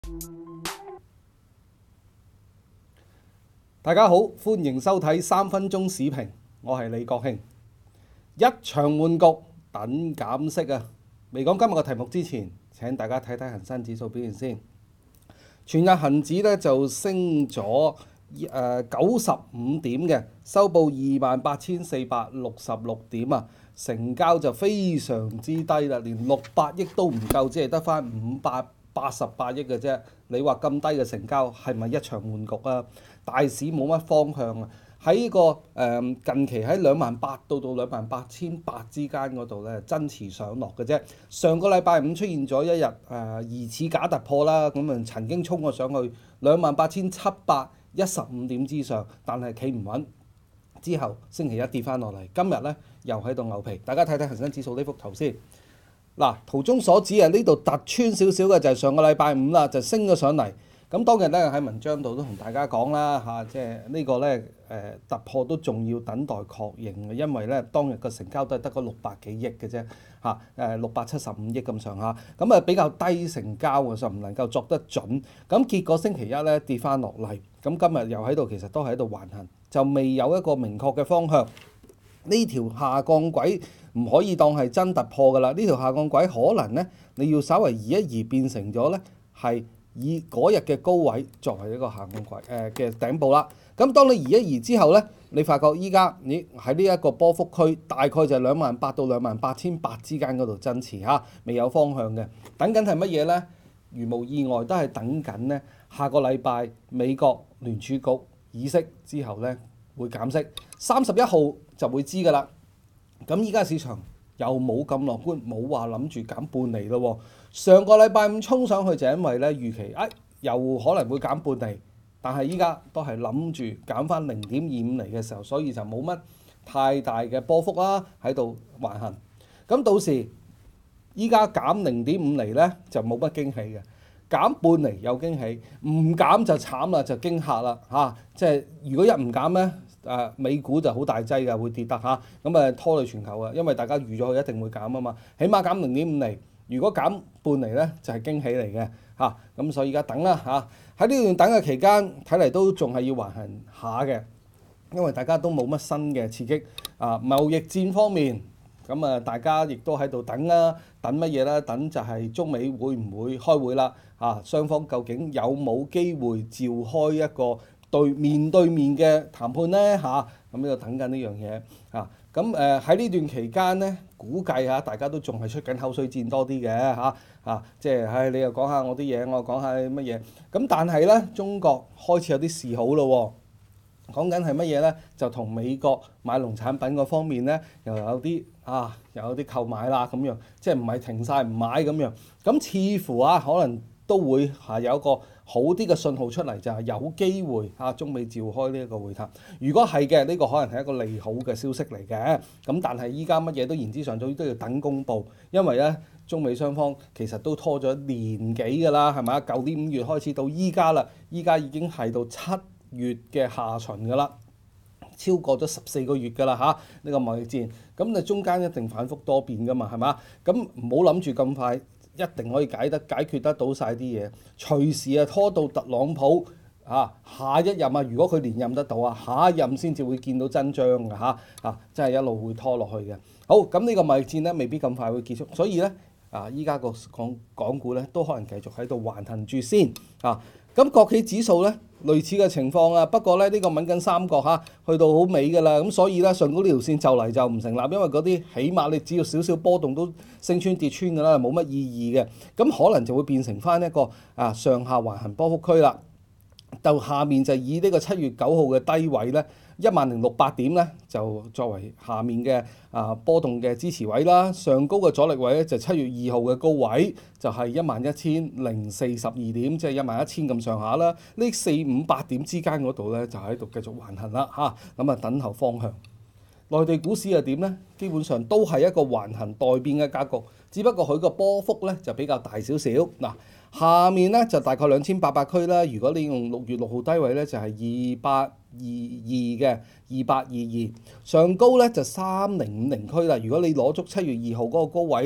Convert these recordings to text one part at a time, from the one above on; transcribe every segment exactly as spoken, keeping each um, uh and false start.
大家好，歡迎收睇三分鐘視頻，我係李國慶。一場悶局等減息啊！未講今日嘅題目之前，請大家睇睇恒生指數表現先。全日恒指咧就升咗誒九十五點嘅，收報二萬八千四百六十六點啊！成交就非常之低啦，連六百億都唔夠，只係得翻五百八十八億嘅啫。你話咁低嘅成交係咪一場悶局啊？大市冇乜方向啊！喺呢、這個誒、呃、近期喺兩萬八到到兩萬八千八之間嗰度咧，爭持上落嘅啫。上個禮拜五出現咗一日誒、呃、疑似假突破啦，咁啊曾經衝過上去兩萬八千七百一十五點之上，但係企唔穩。之後星期一跌翻落嚟，今日咧又喺度牛皮。大家睇睇恒生指數呢幅圖先。嗱，圖中所指啊，呢度突穿少少嘅就係上個禮拜五啦，就升咗上嚟。咁當日咧喺文章度都同大家講啦嚇，即係呢個咧誒突破都仲要等待確認嘅，因為咧當日個成交都係得個六百幾億嘅啫嚇，誒六百七十五億咁上下，咁啊比較低成交嘅，就唔能夠作得準。咁結果星期一咧跌翻落嚟，咁今日又喺度，其實都喺度橫行，就未有一個明確嘅方向。呢條下降軌唔可以當係真突破㗎啦，呢條下降軌可能咧你要稍微移一移，變成咗咧係以嗰日嘅高位作為一個下降軌誒嘅頂部啦。咁當你移一移之後咧，你發覺依家你喺呢一個波幅區，大概就係兩萬八到兩萬八千八之間嗰度增持嚇，未有方向嘅。等緊係乜嘢咧？如無意外都係等緊咧，下個禮拜美國聯儲局議息之後咧會減息，三十一號就會知㗎啦。咁依家市場又冇咁樂觀，冇話諗住減半厘咯。上個禮拜五衝上去就因為咧預期，哎又可能會減半厘，但係依家都係諗住減翻零點二五厘嘅時候，所以就冇乜太大嘅波幅啦，喺度橫行。咁到時依家減零點五厘咧就冇乜驚喜嘅，減半厘有驚喜，唔減就慘啦，就驚嚇啦嚇。即係如果一唔減咧，誒、啊、美股就好大劑㗎，會跌得嚇，咁誒拖累全球啊，因為大家預咗佢一定會減啊嘛，起碼減零點五厘，如果減半厘咧就係、是、驚喜嚟嘅嚇，咁、啊、所以而家等啦嚇，喺呢段等嘅期間，睇嚟都仲係要橫行下嘅，因為大家都冇乜新嘅刺激啊，貿易戰方面，咁啊大家亦都喺度等啦，等乜嘢咧？等就係中美會唔會開會啦？啊，雙方究竟有冇機會召開一個對面對面嘅談判咧嚇，咁呢度等緊呢樣嘢嚇，咁誒喺呢段期間咧，估計嚇大家都仲係出緊口水戰多啲嘅嚇嚇，即係唉你又講下我啲嘢，我又講下乜嘢，咁但係咧中國開始有啲示好咯喎，講緊係乜嘢咧？就同美國買農產品嗰方面咧，又有啲啊又有啲購買啦咁樣，即係唔係停晒唔買咁樣，咁似乎啊可能都會係有一個好啲嘅信號出嚟，就係有機會嚇中美召開呢一個會談。如果係嘅，呢個可能係一個利好嘅消息嚟嘅。咁但係依家乜嘢都言之尚早，都要等公佈，因為咧中美雙方其實都拖咗年幾㗎啦，係咪啊？舊年五月開始到依家啦，依家已經係到七月嘅下旬㗎啦，超過咗十四個月㗎啦嚇，呢個貿易戰。咁你中間一定反覆多變㗎嘛，係嘛？咁唔好諗住咁快一定可以解得解決得到晒啲嘢，隨時啊拖到特朗普啊下一任啊，如果佢連任得到啊，下一任先至會見到真章嘅嚇啊，真係一路會拖落去嘅。好，咁呢個貿易戰咧未必咁快會結束，所以咧啊依家個港港股咧都可能繼續喺度橫行住先啊。咁國企指數咧類似嘅情況啊，不過咧呢、呢個揾緊三角嚇，去到好尾㗎啦，咁所以咧上高呢條線就嚟就唔成立，因為嗰啲起碼你只要少少波動都升穿跌穿㗎啦，冇乜意義嘅，咁可能就會變成翻一個啊上下橫行波幅區啦。到下面就以呢個七月九號嘅低位咧，一萬零六百點咧，就作為下面嘅啊波動嘅支持位啦。上高嘅阻力位咧就七月二號嘅高位，就係一萬一千零四十二點，即係一萬一千咁上下啦。呢四五百點之間嗰度咧就喺度繼續橫行啦嚇，咁啊等候方向。內地股市又點呢？基本上都係一個橫行待變嘅格局，只不過佢個波幅咧就比較大少少。嗱，下面咧就大概兩千八百區啦。如果你用六月六號低位咧，就係二八二二嘅二八二二。上高咧就三零五零區啦。如果你攞足七月二號嗰個高位咧，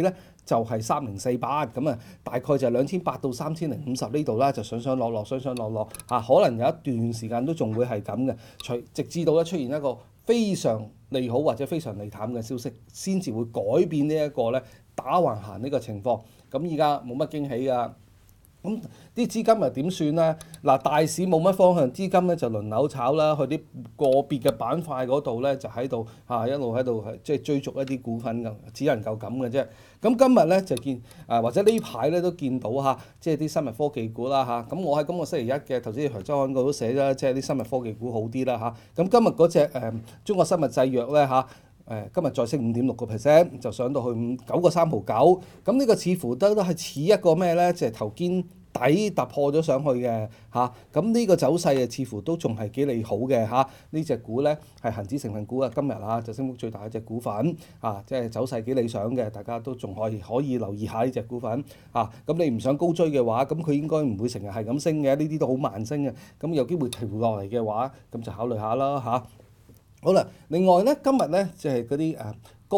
就係三零四八，咁啊大概就係兩千八到三千零五十呢度啦，就上上落落上上落落嚇、啊，可能有一段時間都仲會係咁嘅，除直至到咧出現一個非常利好或者非常利淡嘅消息，先至會改變呢一個咧打橫行呢個情況。咁而家冇乜驚喜㗎。咁啲資金又點算咧？嗱，大市冇乜方向，資金咧就輪流炒啦，去啲個別嘅板塊嗰度咧就喺度嚇一路喺度係即係追逐一啲股份咁，只能夠咁嘅啫。咁今日咧就見啊，或者呢排咧都見到嚇，即係啲生物科技股啦嚇。咁我喺今個星期一嘅投資財週刊嗰度都寫啦，即係啲生物科技股好啲啦嚇。咁今日嗰隻誒中國生物製藥咧嚇。誒今日再升五點六個 percent，就上到去五九個三毫九。咁呢個似乎都都係似一個咩咧？就係頭肩底突破咗上去嘅嚇。咁、啊、呢個走勢啊，似乎都仲係幾利好嘅嚇。呢隻股咧係恒指成分股啊，今日啊就升幅最大一隻股份啊，即係走勢幾理想嘅，大家都仲可以可以留意下呢隻股份啊。咁你唔想高追嘅話，咁佢應該唔會成日係咁升嘅，呢啲都好慢升嘅。咁有機會調落嚟嘅話，咁就考慮下啦嚇。啊好啦，另外咧，今日咧就係嗰啲誒高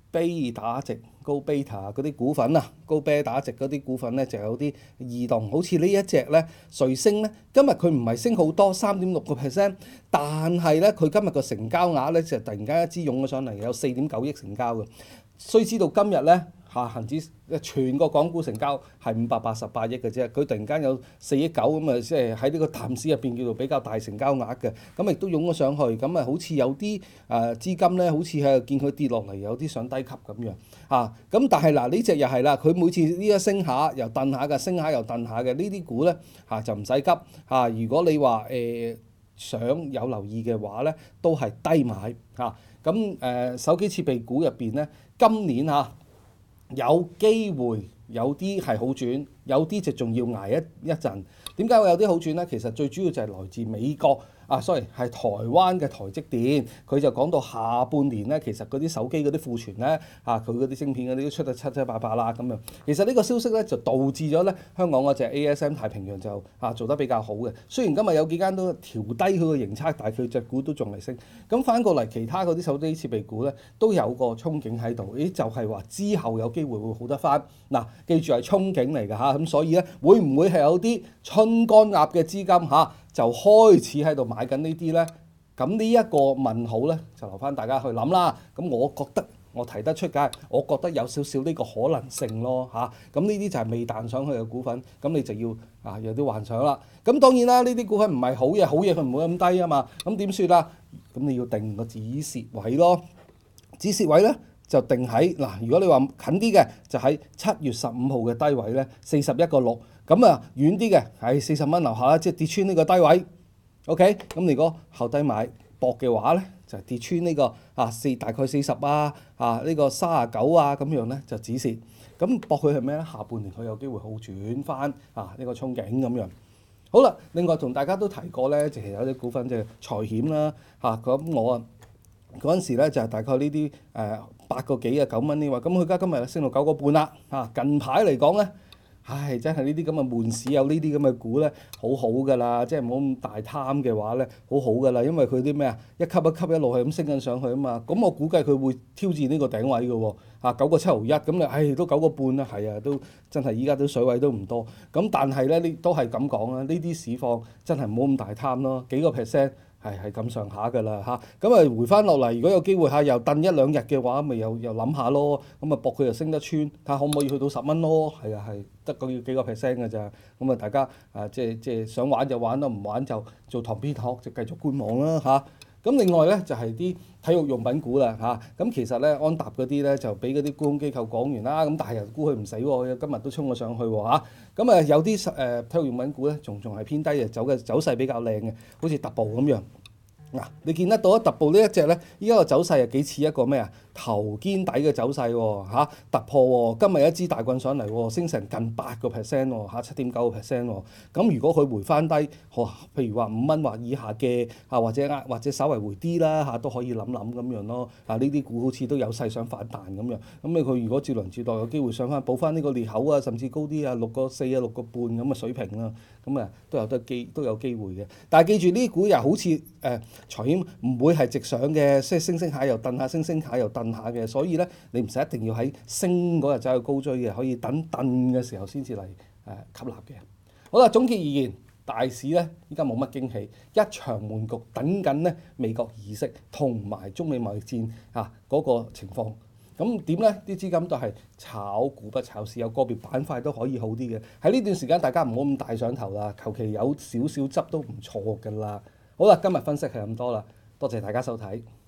beta 值、高 beta 嗰啲股份啊，高 beta 值嗰啲股份咧就有啲異動，好似呢一隻咧，瑞星咧，今日佢唔係升好多，三點六個 percent，但係咧佢今日個成交額咧就突然間一支湧咗上嚟，有四點九億成交嘅。須知道今日咧嚇恆指全個港股成交係五百八十八億嘅啫，佢突然間有四億九咁啊，即係喺呢個淡市入邊叫做比較大成交額嘅，咁亦都湧咗上去，咁啊好似有啲誒、呃、資金咧，好似係見佢跌落嚟，有啲上低級咁樣啊，咁但係嗱呢隻又係啦，佢每次呢一升下又蹬下嘅，升下又蹬下嘅，呢啲股咧嚇、啊、就唔使急嚇、啊，如果你話誒、呃、想有留意嘅話咧，都係低買嚇，咁、啊、誒、呃、手機設備股入邊咧，今年嚇。啊有機會有啲係好轉，有啲就仲要捱一一陣。點解會有啲好轉咧？其實最主要就係來自美國啊，sorry 係台灣嘅台積電，佢就講到下半年咧，其實嗰啲手機嗰啲庫存咧啊，佢嗰啲晶片嗰啲都出得七七八八啦咁樣。其實呢個消息咧就導致咗咧香港嗰隻 A S M 太平洋就啊做得比較好嘅。雖然今日有幾間都調低佢個盈測，但係佢隻股都仲嚟升。咁反過嚟，其他嗰啲手機設備股咧都有個憧憬喺度，咦就係、是、話之後有機會會好得翻。嗱、啊，記住係憧憬嚟㗎嚇，咁、啊、所以咧會唔會係有啲春乾鴨嘅資金嚇、啊、就開始喺度買緊呢啲咧？咁呢一個問號咧就留翻大家去諗啦。咁我覺得我提得出嘅，我覺得有少少呢個可能性咯嚇。咁呢啲就係未彈上去嘅股份，咁你就要啊有啲幻想啦。咁當然啦，呢啲股份唔係好嘢，好嘢佢唔會咁低啊嘛。咁點算啊？咁你要定個止蝕位咯。止蝕位咧就定喺嗱，如果你話近啲嘅就喺七月十五號嘅低位咧，四十一個六。咁啊遠啲嘅喺四十蚊樓下啦，即係跌穿呢個低位。OK，咁如果後低買搏嘅話咧，就跌穿呢、這個啊四大概四十啊啊呢、這個三十九啊咁樣咧就止蝕。咁搏佢係咩咧？下半年佢有機會好轉翻啊呢、這個憧憬咁樣。好啦，另外同大家都提過咧，其實有啲股份即係財險啦嚇。咁、啊、我啊嗰陣時咧就係大概呢啲誒八個幾啊九蚊呢位，咁佢而家今日升到九個半啦嚇。近排嚟講咧。唉，真係呢啲咁嘅悶市有呢啲咁嘅股咧，好好噶啦，即係唔好咁大貪嘅話咧，好好噶啦，因為佢啲咩啊，一級一級一路係咁升緊上去啊嘛，咁我估計佢會挑戰呢個頂位嘅喎，啊九個七毫一，咁你唉都九個半啦，係啊，都真係依家都水位都唔多，咁但係咧，呢都係咁講啦，呢啲市況真係唔好咁大貪咯，幾個 percent。係係咁上下㗎啦嚇，咁啊回翻落嚟，如果有機會嚇又燉一兩日嘅話，咪又又諗下咯，咁啊搏佢又升得穿，睇下可唔可以去到十蚊咯？係啊係，得個要幾個 percent 㗎咋，咁啊大家啊即係即係想玩就玩咯，唔玩就做旁邊學就繼續觀望啦嚇。咁另外咧就係、是、啲體育用品股啦嚇，咁、啊、其實咧安踏嗰啲咧就俾嗰啲沽空機構講完啦，咁但係又估佢唔死喎，今日都衝咗上去喎嚇，咁啊有啲誒、呃、體育用品股咧仲仲係偏低嘅，走嘅走勢比較靚嘅，好似特步咁樣。嗱、啊，你見得到啊？特步呢一隻咧，依家個走勢係幾似一個咩啊？頭肩底嘅走勢喎嚇，突破喎、哦，今日一支大棍上嚟喎，升成近八個 percent 喎嚇，七點九個 percent 喎。咁、哦、如果佢回翻低，哦、譬如話五蚊或以下嘅啊，或者或者稍微回啲啦嚇，都可以諗諗咁樣咯。啊，呢啲股好似都有勢想反彈咁樣。咁你佢如果接輪接待有機會上翻補翻呢個裂口啊，甚至高啲啊，六個四啊，六個半咁嘅水平啦。咁啊都有得機都有機會嘅。但係記住呢啲股又好似誒財險唔會係直上嘅，即係升升下又蹬下，升升下又蹬下嘅，所以咧你唔使一定要喺升嗰日走去高追嘅，可以等蹬嘅時候先至嚟誒吸納嘅。好啦，總結而言，大市咧依家冇乜驚喜，一場悶局，等緊咧美國議息同埋中美貿易戰啊嗰個情況。咁點咧？啲資金都係炒股不炒市，有個別板塊都可以好啲嘅。喺呢段時間，大家唔好咁大上頭啦，求其有少少執都唔錯㗎啦。好啦，今日分析係咁多啦，多謝大家收睇。